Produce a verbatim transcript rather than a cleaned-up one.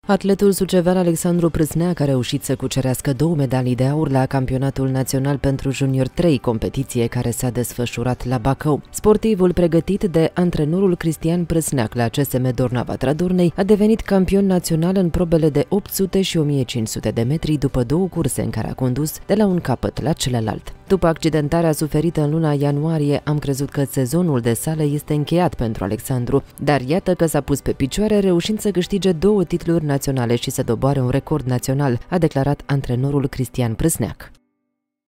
Atletul sucevean Alexandru Prâsneac a reușit să cucerească două medalii de aur la Campionatul Național pentru Junior trei, competiție care s-a desfășurat la Bacău. Sportivul pregătit de antrenorul Cristian Prâsneac la C S M Dorna-Vatra-Durnei a devenit campion național în probele de opt sute și o mie cinci sute de metri după două curse în care a condus de la un capăt la celălalt. După accidentarea suferită în luna ianuarie, am crezut că sezonul de sală este încheiat pentru Alexandru, dar iată că s-a pus pe picioare, reușind să câștige două titluri naționale și să doboare un record național, a declarat antrenorul Cristian Prâsneac.